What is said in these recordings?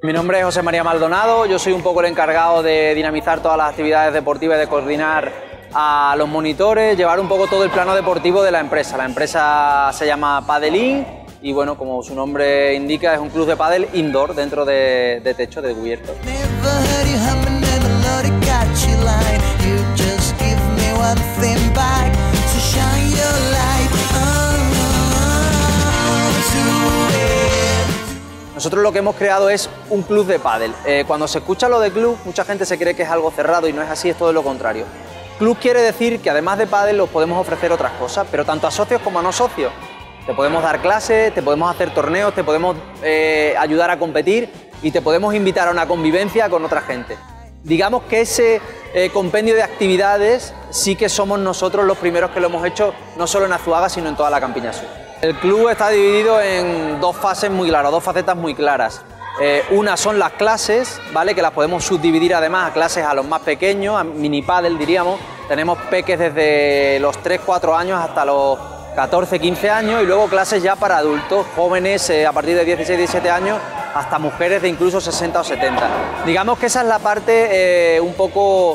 Mi nombre es José María Maldonado, yo soy un poco el encargado de dinamizar todas las actividades deportivas y de coordinar a los monitores, llevar un poco todo el plano deportivo de la empresa. La empresa se llama Padelín y bueno, como su nombre indica, es un club de pádel indoor dentro de techo, de cubierto. Nosotros lo que hemos creado es un club de pádel. Cuando se escucha lo de club, mucha gente se cree que es algo cerrado y no es así, es todo lo contrario. Club quiere decir que además de pádel os podemos ofrecer otras cosas, pero tanto a socios como a no socios. Te podemos dar clases, te podemos hacer torneos, te podemos ayudar a competir y te podemos invitar a una convivencia con otra gente. Digamos que ese compendio de actividades sí que somos nosotros los primeros que lo hemos hecho, no solo en Azuaga, sino en toda la Campiña Sur. El club está dividido en dos fases muy claras, dos facetas muy claras. Una son las clases, ¿vale? Que las podemos subdividir además a clases a los más pequeños, a mini pádel diríamos. Tenemos peques desde los 3-4 años hasta los 14-15 años y luego clases ya para adultos, jóvenes a partir de 16-17 años hasta mujeres de incluso 60 o 70. Digamos que esa es la parte un poco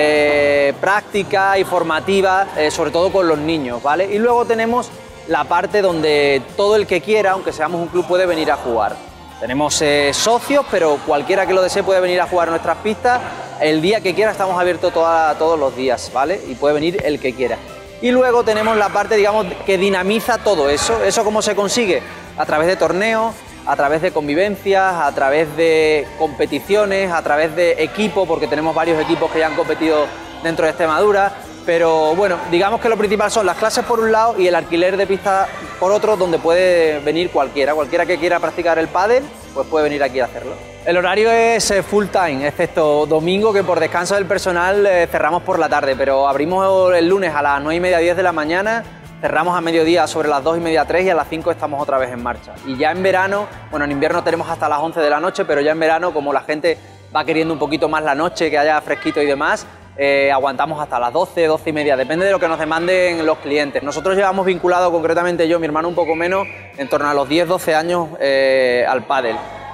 práctica y formativa, sobre todo con los niños, ¿vale? Y luego tenemos la parte donde todo el que quiera, aunque seamos un club, puede venir a jugar. Tenemos socios, pero cualquiera que lo desee puede venir a jugar a nuestras pistas. El día que quiera estamos abiertos todos los días, ¿vale? Y puede venir el que quiera. Y luego tenemos la parte, digamos, que dinamiza todo eso. ¿Eso cómo se consigue? A través de torneos, a través de convivencias, a través de competiciones, a través de equipos, porque tenemos varios equipos que ya han competido dentro de Extremadura. Pero bueno, digamos que lo principal son las clases por un lado y el alquiler de pistas por otro, donde puede venir cualquiera que quiera practicar el pádel, pues puede venir aquí a hacerlo. El horario es full time, excepto domingo, que por descanso del personal cerramos por la tarde, pero abrimos el lunes a las 9:30, 10 de la mañana, cerramos a mediodía sobre las 2:30, 3 y a las 5 estamos otra vez en marcha. Y ya en verano, bueno, en invierno tenemos hasta las 11 de la noche, pero ya en verano, como la gente va queriendo un poquito más la noche, que haya fresquito y demás, aguantamos hasta las 12, 12:30, depende de lo que nos demanden los clientes. Nosotros llevamos vinculado, concretamente yo, mi hermano un poco menos, en torno a los 10, 12 años al pádel.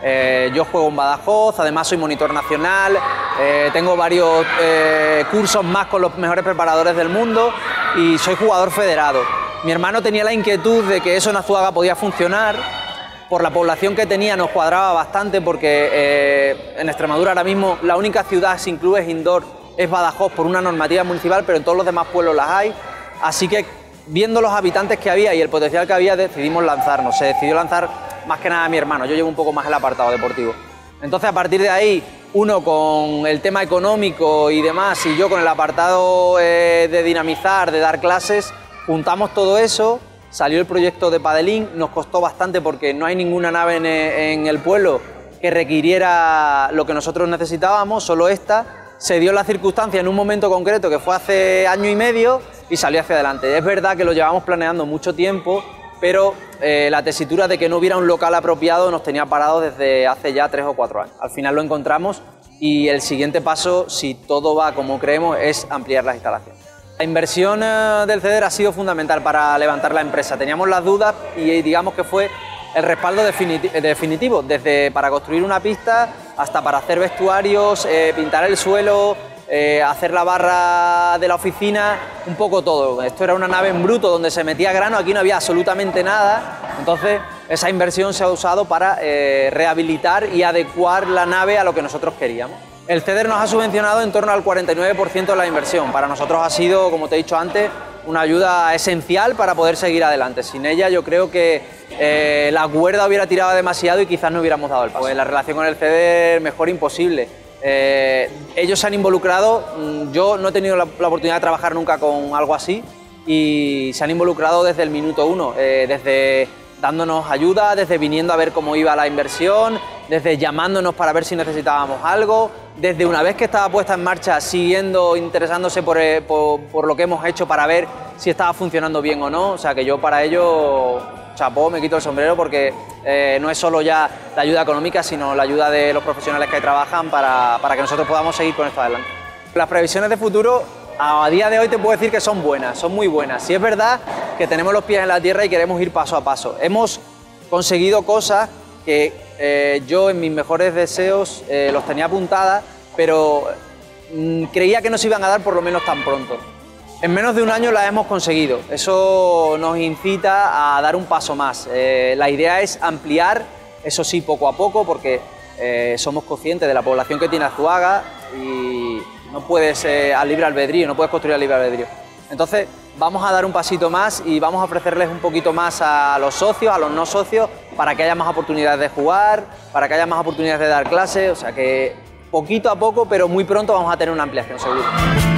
Yo juego en Badajoz, además soy monitor nacional, tengo varios cursos más con los mejores preparadores del mundo y soy jugador federado. Mi hermano tenía la inquietud de que eso en Azuaga podía funcionar. Por la población que tenía nos cuadraba bastante porque en Extremadura ahora mismo la única ciudad sin clubes indoor es Badajoz por una normativa municipal, pero en todos los demás pueblos las hay. Así que viendo los habitantes que había y el potencial que había, decidimos lanzarnos. Se decidió lanzar más que nada a mi hermano, yo llevo un poco más el apartado deportivo. Entonces a partir de ahí, uno con el tema económico y demás, y yo con el apartado de dinamizar, de dar clases, juntamos todo eso, salió el proyecto de Padelín, nos costó bastante porque no hay ninguna nave en el pueblo que requiriera lo que nosotros necesitábamos, solo esta. Se dio la circunstancia en un momento concreto que fue hace año y medio y salió hacia adelante. Es verdad que lo llevamos planeando mucho tiempo, pero la tesitura de que no hubiera un local apropiado nos tenía parado desde hace ya 3 o 4 años. Al final lo encontramos y el siguiente paso, si todo va como creemos, es ampliar las instalaciones. La inversión del CEDER ha sido fundamental para levantar la empresa. Teníamos las dudas y digamos que fue el respaldo definitivo, desde para construir una pista hasta para hacer vestuarios, pintar el suelo, hacer la barra de la oficina, un poco todo. Esto era una nave en bruto donde se metía grano, aquí no había absolutamente nada, entonces esa inversión se ha usado para rehabilitar y adecuar la nave a lo que nosotros queríamos. El CEDER nos ha subvencionado en torno al 49% de la inversión. Para nosotros ha sido, como te he dicho antes, una ayuda esencial para poder seguir adelante. Sin ella yo creo que la cuerda hubiera tirado demasiado y quizás no hubiéramos dado el paso. Pues la relación con el CEDER mejor imposible. Ellos se han involucrado, yo no he tenido la oportunidad de trabajar nunca con algo así y se han involucrado desde el minuto 1, desde dándonos ayuda, desde viniendo a ver cómo iba la inversión, desde llamándonos para ver si necesitábamos algo, desde una vez que estaba puesta en marcha, siguiendo, interesándose por lo que hemos hecho para ver si estaba funcionando bien o no. O sea que yo para ello, chapó, me quito el sombrero porque no es solo ya la ayuda económica, sino la ayuda de los profesionales que ahí trabajan para que nosotros podamos seguir con esto adelante. Las previsiones de futuro, a día de hoy te puedo decir que son buenas, son muy buenas. Sí es verdad que tenemos los pies en la tierra y queremos ir paso a paso. Hemos conseguido cosas que yo en mis mejores deseos los tenía apuntadas, pero creía que no se iban a dar por lo menos tan pronto. En menos de un año las hemos conseguido, eso nos incita a dar un paso más. La idea es ampliar, eso sí, poco a poco, porque somos conscientes de la población que tiene Azuaga y no puedes al libre albedrío, no puedes construir al libre albedrío. Entonces vamos a dar un pasito más y vamos a ofrecerles un poquito más a los socios, a los no socios, para que haya más oportunidades de jugar, para que haya más oportunidades de dar clases, o sea que poquito a poco, pero muy pronto vamos a tener una ampliación seguro.